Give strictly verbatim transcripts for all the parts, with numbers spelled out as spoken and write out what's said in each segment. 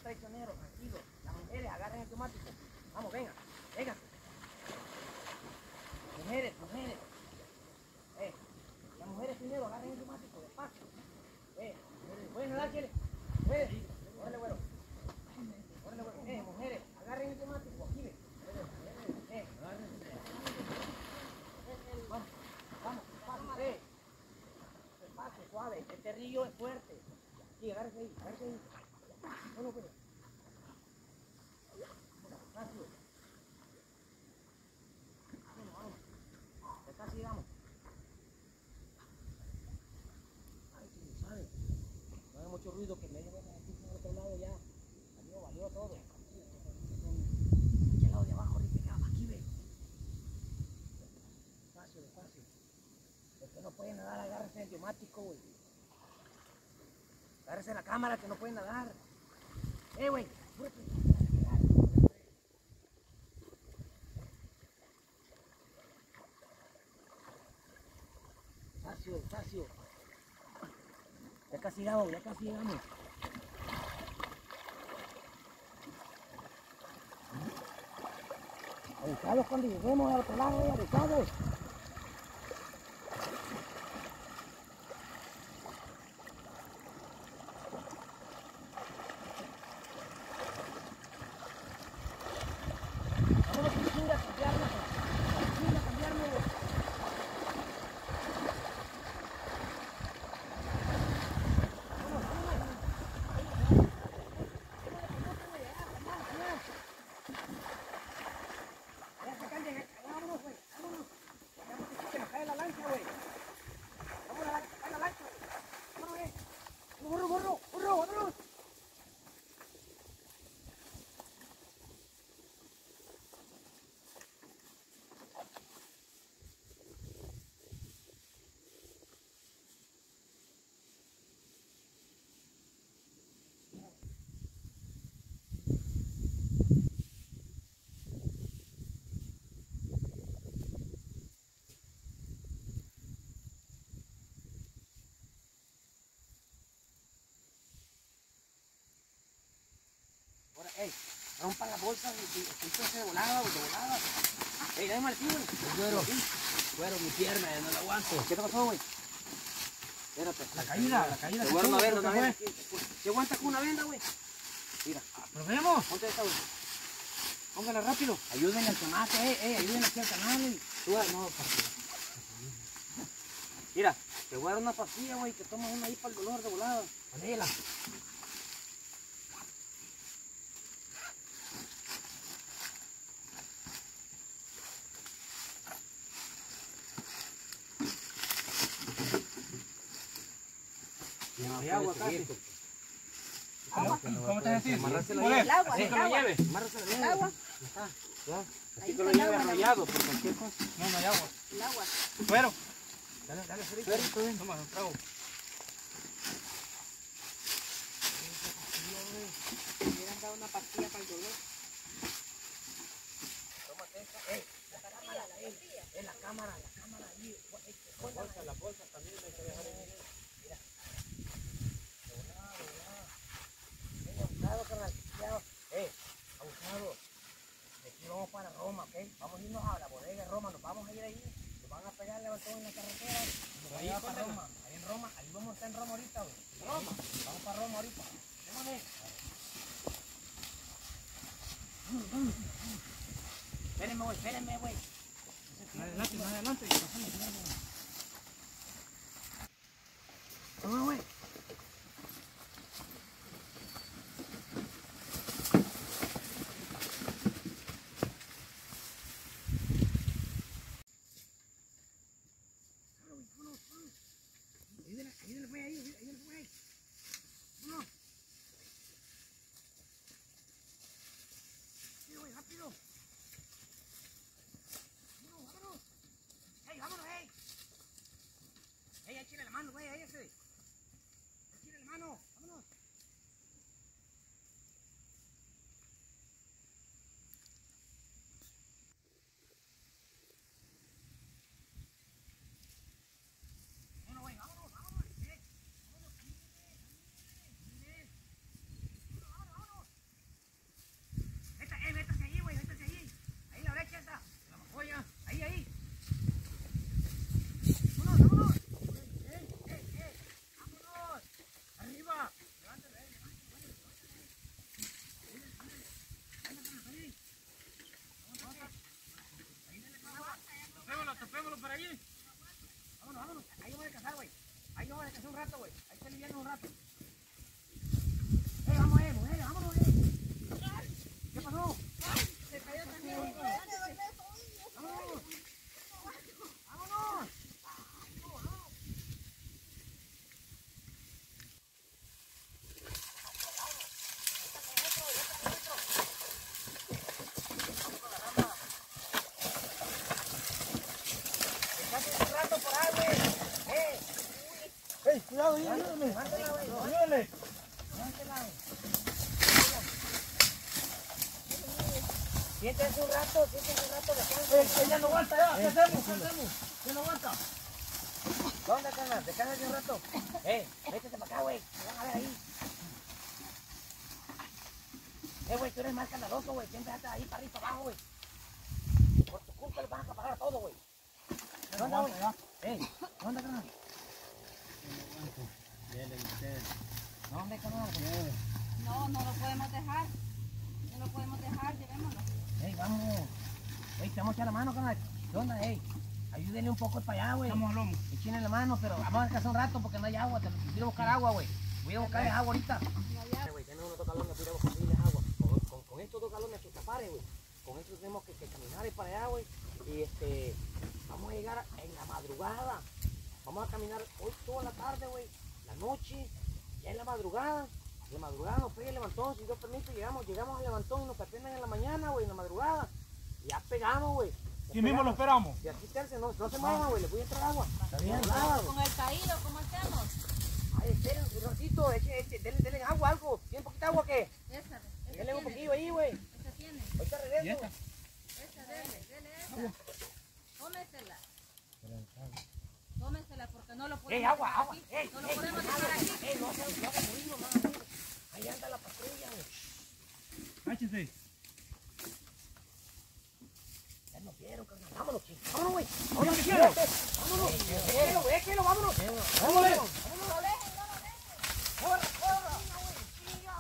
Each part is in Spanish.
traicionero, tranquilo. Las mujeres agarren el automático. Vamos, venga, venga. Mujeres, mujeres. Eh, las mujeres primero agarren el automático, despacio. Eh, ¿pueden nadar, quieren? Mujeres, órale, güero. Órale, güero. Eh, mujeres, agarren el automático, aquí ve. Eh, vamos, vamos, despacio, eh. Despacio, suave, este río es fuerte. Aquí, agárrese ahí, agárrese ahí. Bueno, pues. Despacio. Vamos, vamos. Despacio, vamos. Ay, si lo sabe. No haga mucho ruido que me lleven aquí por otro lado ya. Valió, valió todo. Aquí al lado de abajo, ahorita, aquí ve. Despacio, despacio. Los que no pueden nadar, agárrese el neumático, güey. Agárrese la cámara que no pueden nadar. Eh, güey. Despacio, despacio. Ya casi llegamos, ya casi llegamos. Avisados cuando lleguemos al otro lado, avisados. Vámonos, pintura, cambiarnos. Pintura, cambiarnos. Ahora, ey, rompan la bolsa y escúchense de volada, de volada. Ey, dame Martín, güey. Güero, güero, mi pierna, ya no la aguanto. ¿Qué te pasó, güey? Espérate. La caída, la caída. Te guardo una venda, una venda. ¿Se aguanta con una venda, güey? Mira. Probemos. Ponte esta, güey. Póngala rápido. Ayúdenle al tomate, eh, eh, ayúdenle aquí al canal, güey. Tú, no, partida. Mira, te voy a dar una pastilla, güey, que tomas una ahí para el dolor de volada. Ponela. Hay agua casi. ¿Cómo te decís? Amarrársela bien. el agua, Así que lo lleve. Amarrársela bien. El agua. Así que lo lleve arrollado por cualquier cosa. No, no hay agua. El agua. Suero. Dale, dale, Ferito. Toma, un trago. Me hubieran dado una pastilla para el dolor. Tómate esta. Eh, la cámara, eh. Es la cámara, la cámara ahí. Las bolsas, las bolsas también hay que dejar ahí. Mira. De volada, de volada. Eh, abusado, carnal. Cuidado. Eh, abusado. De aquí vamos para Roma, ¿ok? Vamos a irnos a la bodega de Roma. Nos vamos a ir ahí. Nos van a pegar el levantón en la carretera. Nos van a llevar para Roma. Ahí en Roma. Ahí vamos a estar en Roma ahorita, güey. Roma. Vamos para Roma ahorita. Déjame. Vamos, vamos. Espérenme, güey. Espérenme, güey. Adelante, más adelante. Vamos, güey. Ayúdenle, ayúdenle, güey, ahí, ayúdenle, güey. Vámonos. Rápido, güey, rápido. Vámonos, vámonos. Ey, vámonos, ey. lado, ayúdame. Levantela, güey. Ayúdale. Levantela. Siéntense un rato, siéntense un rato, descansen. Ella no aguanta ya, ¿qué hacemos? ¿Qué hacemos? ¿Quién no aguanta? ¿Dónde, carnal? Descansen un rato. Eh, métete para acá, güey. Me van a ver ahí. Eh, güey, tú eres más escandaloso, güey. Siempre estás ahí para arriba y para abajo, güey. Por tu culpa les van a acaparar a todo, güey. ¿Dónde, güey? Eh, ¿dónde, carnal? ¿Dónde, carnal? No, no lo podemos dejar. No lo podemos dejar, llevémoslo. Ey, vamos. Ey, te vamos a echar la mano, carnal. ¿Qué onda, ey? Ayúdenle un poco para allá, güey. Estamos al lomo. Echenle la mano, pero vamos a descansar un rato porque no hay agua. Te voy a buscar agua, güey. Voy a buscarles agua ahorita. Güey, tenemos unos dos galones, voy a buscarles agua. Con, con, con estos dos galones que tapares, güey. Con estos tenemos que, que caminar para allá, güey. Y este, vamos a llegar a- en la madrugada. Vamos a caminar hoy toda la tarde, güey. La noche, ya en la madrugada. De madrugada nos pega el levantón, si Dios permite, llegamos, llegamos al levantón y nos atienden en la mañana, güey, en la madrugada. Y ya pegamos, güey. Ya Aquí mismo lo pegamos. esperamos. Y aquí terce, no, no se muevan, güey, les voy a entrar agua. Está bien, Con el caído, ¿cómo hacemos? ay, esperen un ratito, eche, eche, denle, denle agua, algo. ¿Tienen poquita agua qué? Esa, esa Denle un tiene. poquillo ahí, güey. Esa tiene. Ahorita regreso. Esa, dele, dele esa. Tómesela. Tómesela porque no lo podemos Ey, agua, dejar agua. aquí. Ey, No lo ey, podemos agua. dejar aquí. Ey, no se no hagan ruido, no. Ahí anda la patrulla, güey. Cáchese. Ya nos vieron, carnal. Vámonos, chicos. Vámonos, güey. Vámonos, vámonos. Vámonos. Déjelo, déjelo, vámonos. Vámonos. Vámonos. Corre, corre, güey. Chinga.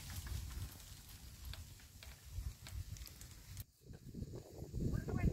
Corre, güey.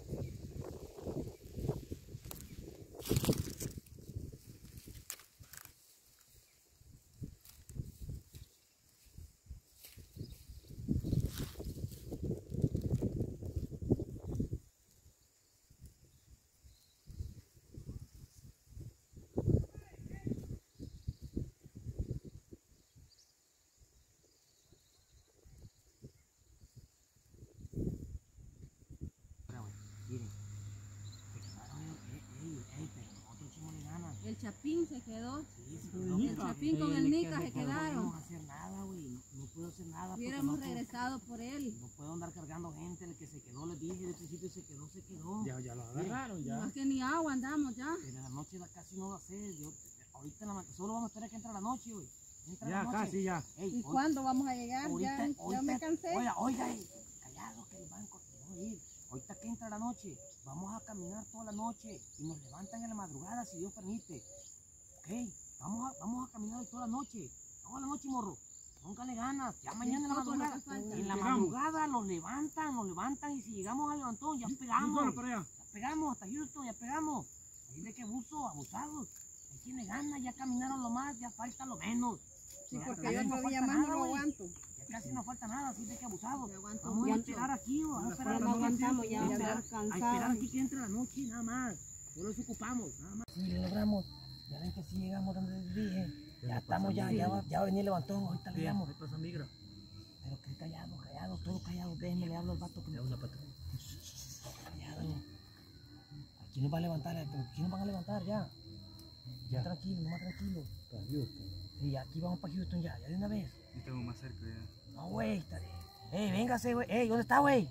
Miren, se quedaron, ey, ey, ey, pero nosotros echémosle ganas. El chapín se quedó. Sí, se Con quedó, el El pero chapín con el Nica se no quedaron. podemos hacer nada, güey. No, no puedo hacer nada. porque Hubiéramos no puedo- regresado por él. No puedo andar cargando gente. El que se quedó, les dije, de principio se quedó, se quedó. Ya, ya lo agarraron, ya. Más que ni agua andamos ya. Pero en la noche la casi no va a ser. Yo, ahorita en la, ma- solo vamos a esperar que entre la noche, güey. Entra Ya, la noche. casi, ya. Ey, ¿Y hoy- cuándo vamos a llegar? ahorita, Ya, ya ahorita- me cansé. Oiga, oiga, ey, callados que les van a co- no ir. Ahorita que entra la noche, vamos a caminar toda la noche y nos levantan en la madrugada si Dios permite. Ok, vamos a, vamos a caminar hoy toda la noche. Toda la noche, morro. Póngale ganas. Ya mañana en la poco lo que madrugada. falta. En la Llegamos. madrugada nos levantan, nos levantan y si llegamos al levantón ya Solo pegamos. para allá. Ya pegamos hasta Houston, ya pegamos. Ahí de que abuso, abusados. Ahí tiene ganas, ya caminaron lo más, ya falta lo menos. Sí, Ya- porque ya yo no otro día falta más no nada, lo güey. aguanto. Ya casi no falta nada, así de que abusados. Yo aguanto Vamos a mucho. esperar aquí, vamos a esperar Ya no aquí. aguantamos, ya A vamos esperar, a cansados. esperar aquí que entre la noche, nada más. Solo nos ocupamos, nada más. Sí, lo logramos. Ya ven que sí llegamos donde les dije. Ya estamos, ya, ya va, ya va a venir el levantón, ahorita le llamo. Ahí pasa migra. Pero que callado, callado, todo callado. Déjenme, le hablo al vato que me... una patrulla. Callado. Aquí nos van a levantar, pero aquí nos van a levantar ya. Ya tranquilo, nomás tranquilo. Para Houston. Sí, aquí vamos para Houston ya, ya de una vez. Y estamos más cerca ya. No, güey, está bien. Ey, véngase, güey. Ey, ¿dónde está, güey?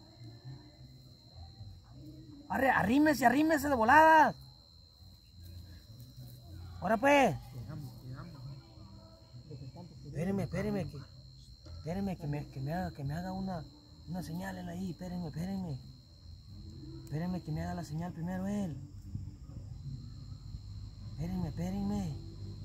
Arre, arrímese, arrímese de volada. Ahora pues. Llegamos, llegamos. Espérenme, espérenme, que, espérenme que me, que me haga, que me haga una, una señal él ahí. Espérenme, espérenme. Espérenme que me haga la señal primero él. Espérenme, espérenme.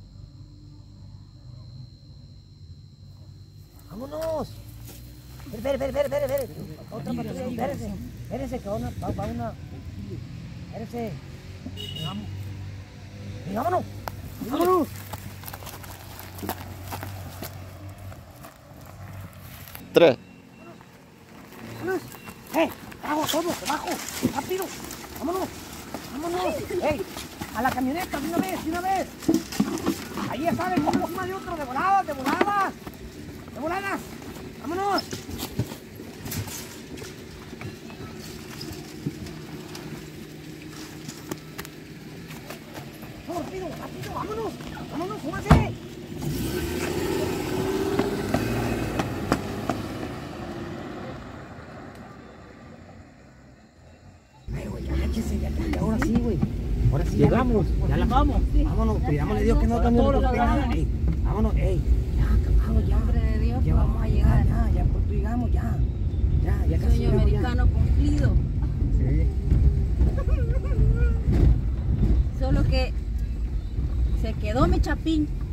¡Vámonos! Espere, espere, espere, espere, espere. Otra patrulla, espérese. Espérese, que va una, va, va una. Espérese. Vamos. ¡Y vámonos! ¡Vámonos! Tres. ¡Vámonos! ¡Eh! ¡Bajo, todo! ¡Bajo! ¡Rápido! ¡Vámonos! ¡Vámonos! ¡Ey! ¡A la camioneta! ¡De una vez! ¡De una vez! Ahí ya saben, uno encima de otro, de voladas, de voladas. ¡De voladas! ¡Vámonos! ¡Vamos, rápido! ¡Rápido! ¡Vámonos! ¡Vámonos! Ay, güey, ya, échese, ya, ya, ahora sí, güey. Ahora sí. Llegamos, Ya la vamos. Vámonos, pidámosle a Dios que no también todos nos los pega. lados. Ey, vámonos, ey. Ya, acabado, ya. Nombre de Dios, Ya vamos a llegar, ya, ya pronto llegamos, ya. Ya, ya casi Sueño llegamos, ya. americano cumplido. Sí. Solo que se quedó mi chapín.